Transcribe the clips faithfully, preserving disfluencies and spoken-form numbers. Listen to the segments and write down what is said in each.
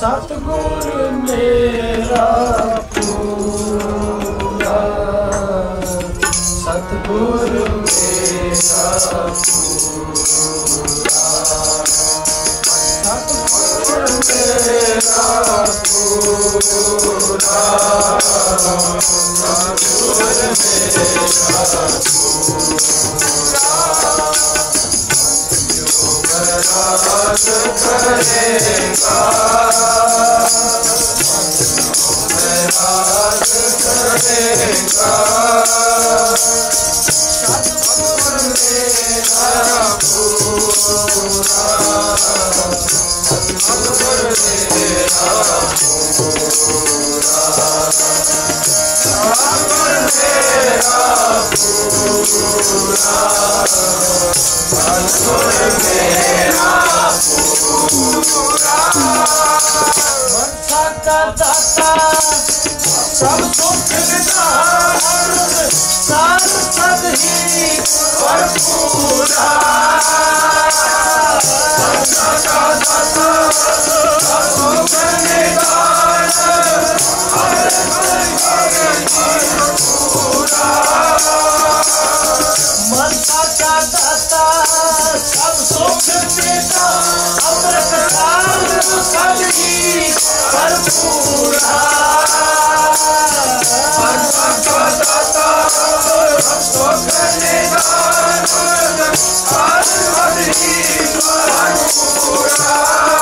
सतगुर मेरा पूरा, सतगुर मेरा पूरा, सतगुर मेरा पूरा, सतगुर मेरा राज करेगा, राज करेगा, सतगुर मेरा पूरा, सतगुर मेरा पूरा, सतगुर मेरा पूरा, सतगुर मेरा पूरा। मनसा का दाता सब सुख निधान, सार सद ही भरपूरा। मनसा का दाता सब सुख निधान, हर हर भरपूरा। मनसा का दाता सब सुख देता, अमृत काल सब ही भरपूरा। मनसा का दाता सब सुख निधान, हर हर ही भरपूरा।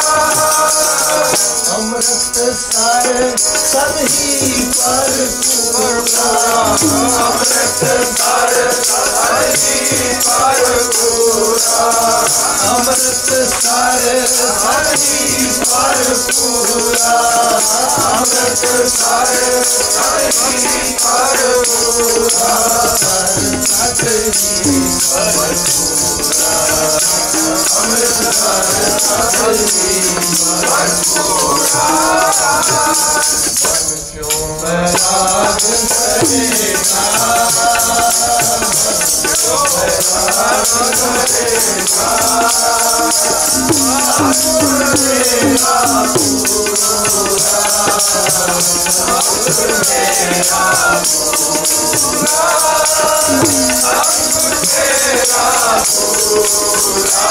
अमृत सार सब ही भरपूरा, अमृत सार सब ही भरपूरा, अमृत सार सब ही भरपूरा, अमृत सार सब ही भरपूरा, सब ही भरपूरा, अमृत सार सब ही भरपूरा। क्यों मैं राज करेगा, क्यों मैं राज करेगा, सतगुर मेरा पूरा, सतगुर मेरा पूरा, सतगुर मेरा पूरा,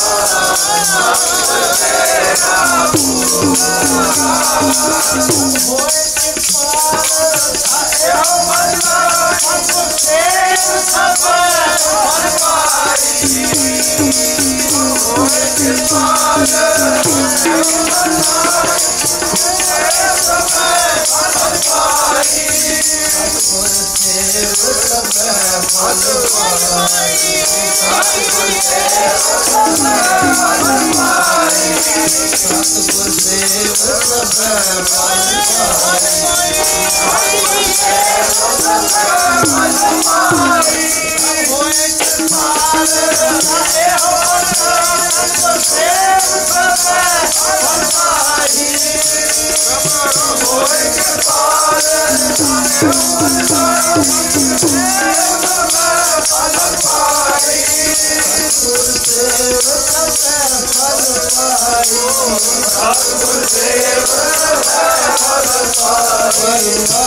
सतगुर मेरा पूरा। होए कृपाल आयो मन्ना, सब सेव सब मन पाई। होए कृपाल आयो मन्ना, सेव सब मन पाई। सतगुर सेव सब मन पाई, सतगुर सेव सब मन पाई, सतगुर सेव सब मन पाई, सतगुर सेव सब मन पाई। होए कृपाल आयो मन्ना, सतगुर सेव सब मन पाई। होए कृपाल आयो मन्ना, सतगुर सेव सब मन पाई, सतगुर सेव सब मन पाई, सतगुर सेव सब मन पाई।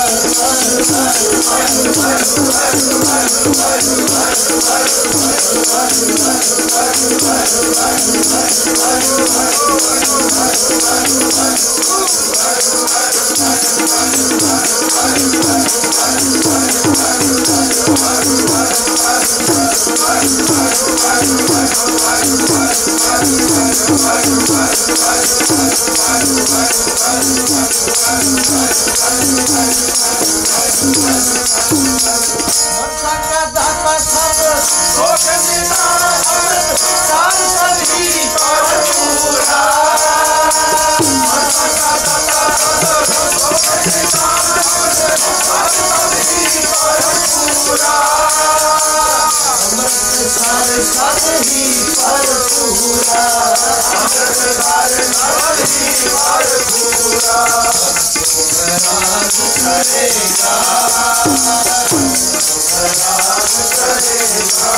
मनसा का दाता सब सुख निधान, अमृत सार सब ही भरपूरा। मनसा का दाता सब सुख निधान, अमृत सार सब ही भरपूरा, अमृत सार सब ही भरपूरा, अमृत सार सब ही भरपूरा। राज करेगा, राज करेगा,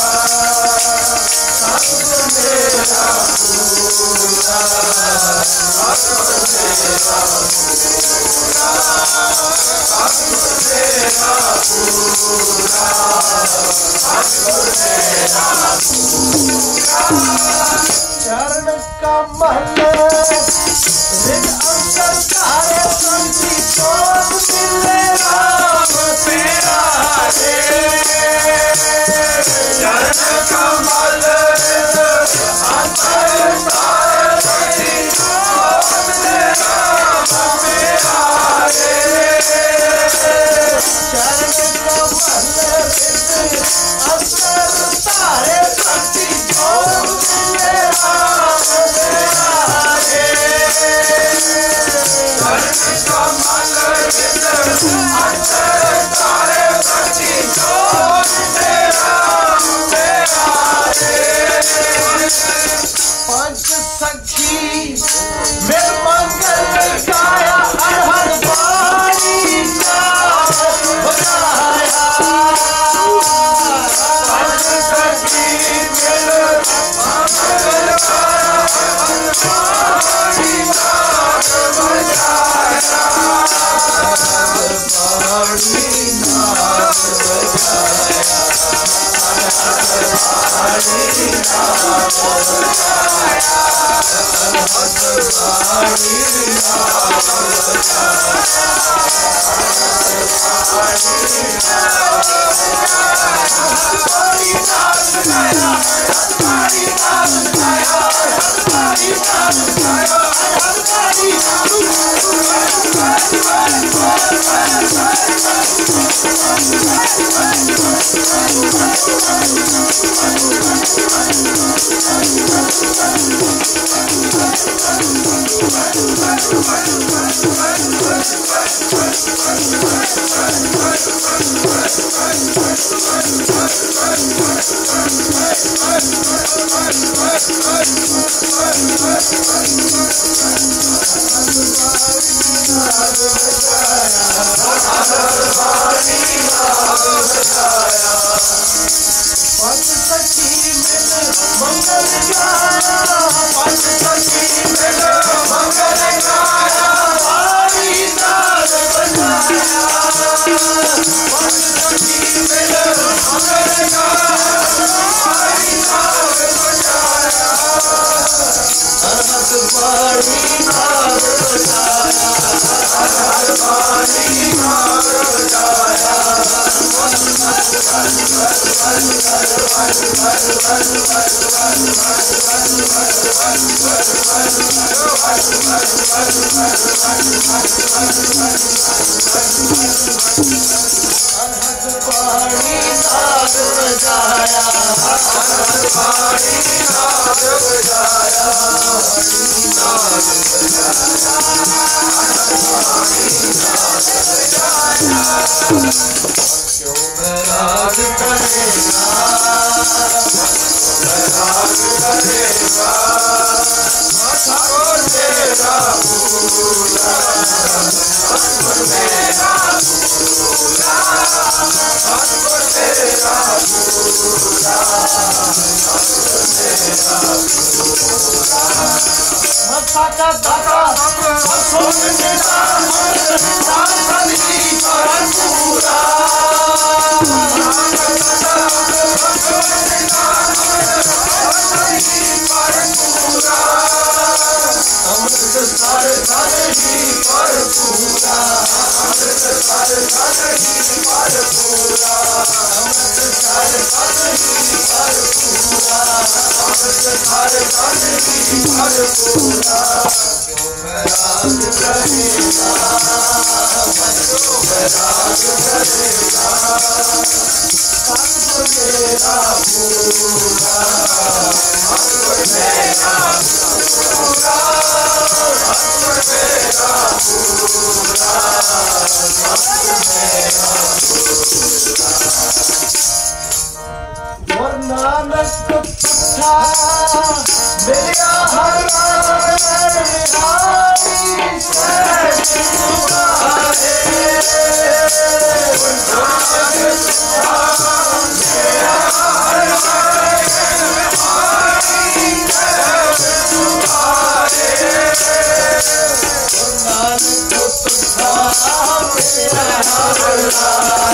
सतगुर मेरा पूरा, सतगुर चरण कमल रिद अंतर तारे संति सोम मिले राम प्यारे। चरण कमल रिद अंतर तारे संति सोम मिले राम प्यारे। चरण कमल रिद अंतर तारे संति सोम मिले राम प्यारे। चरण कमल रिद अंतर तारे संति सोम मिले राम प्यारे। पंच सखी मिल मंगल गाया हर हर वाणी बजाया। पंच सखी मिल मंगल गाया हर वाणी बजाया। वाणी नाद बजाया वाणी नाद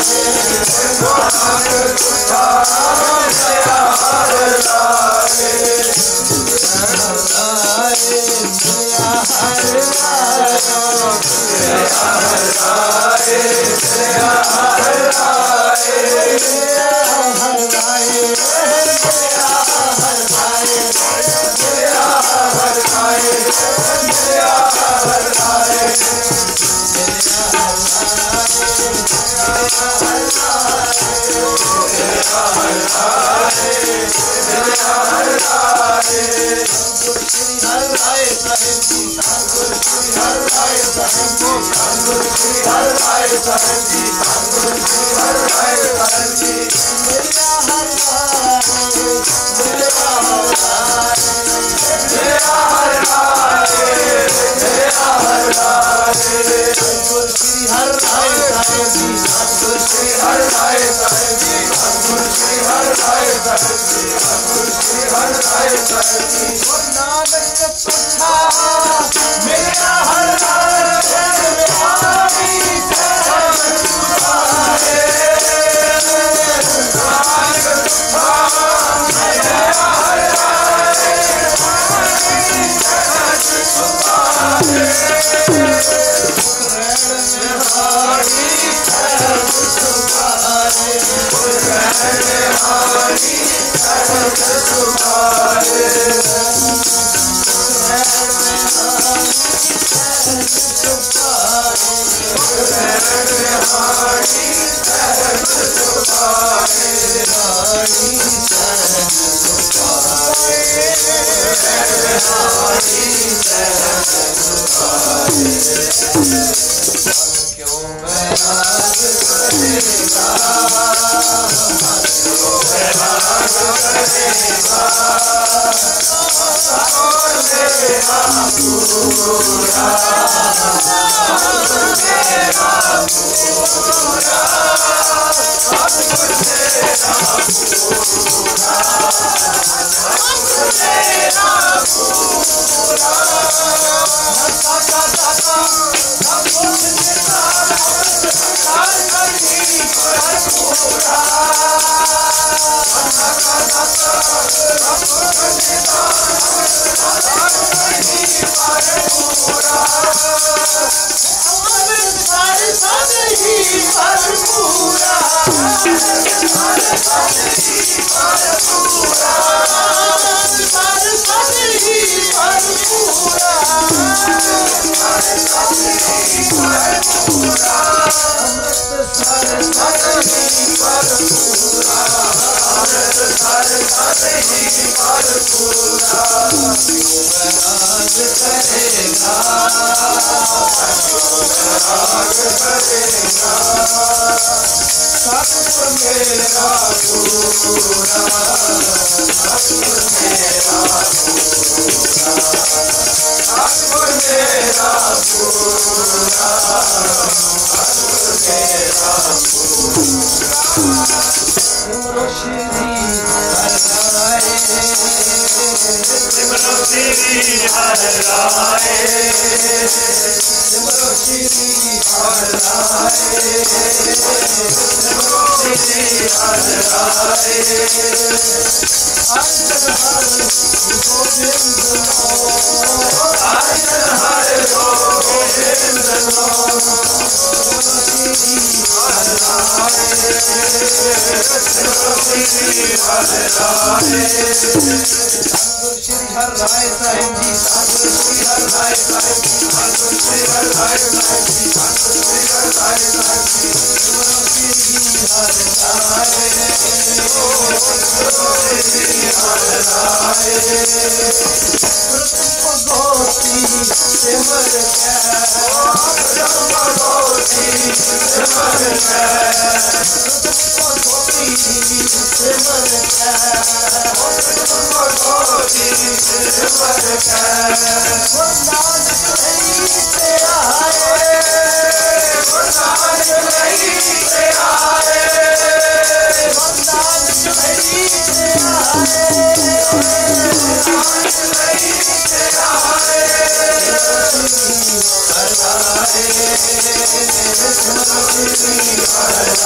Hare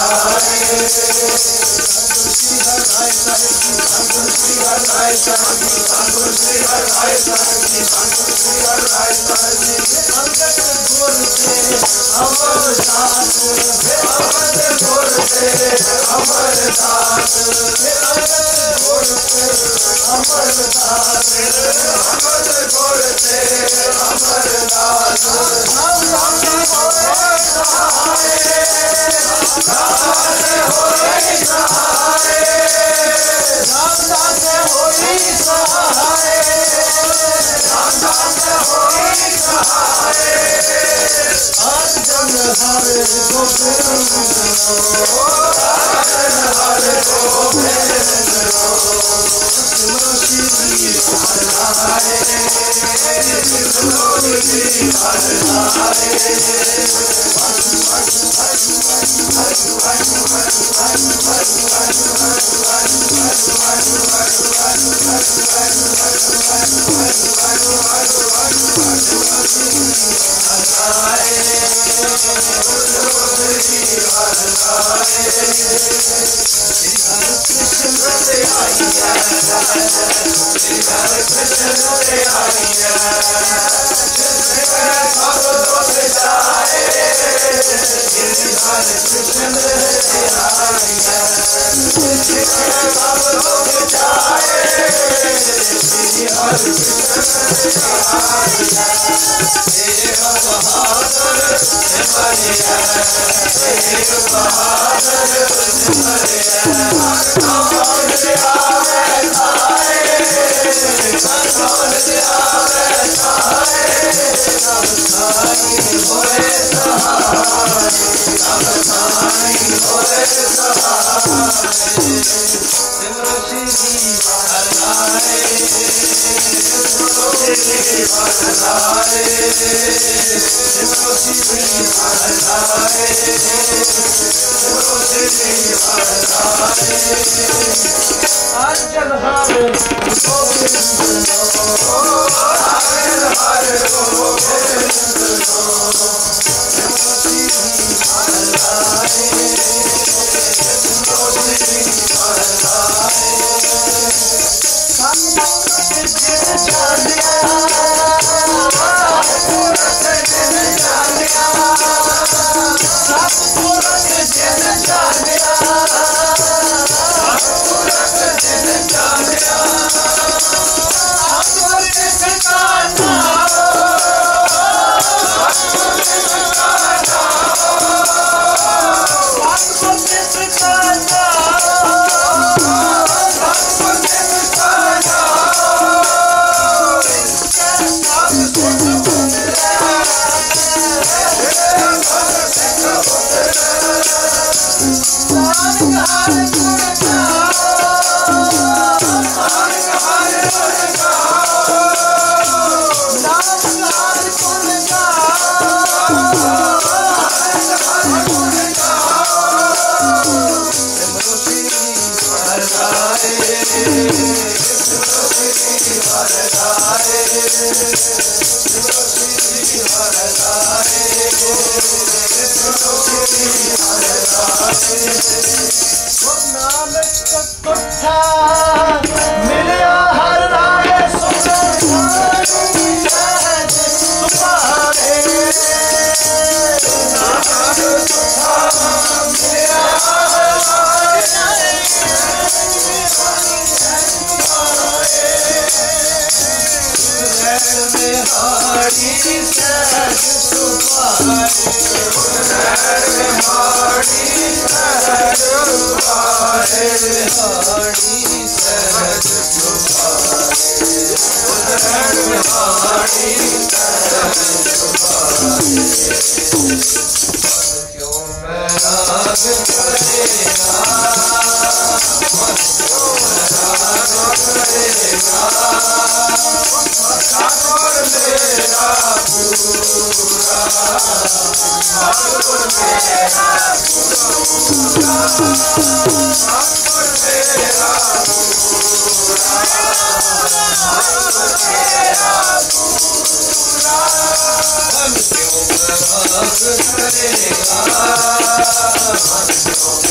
करेगा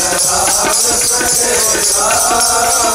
Hare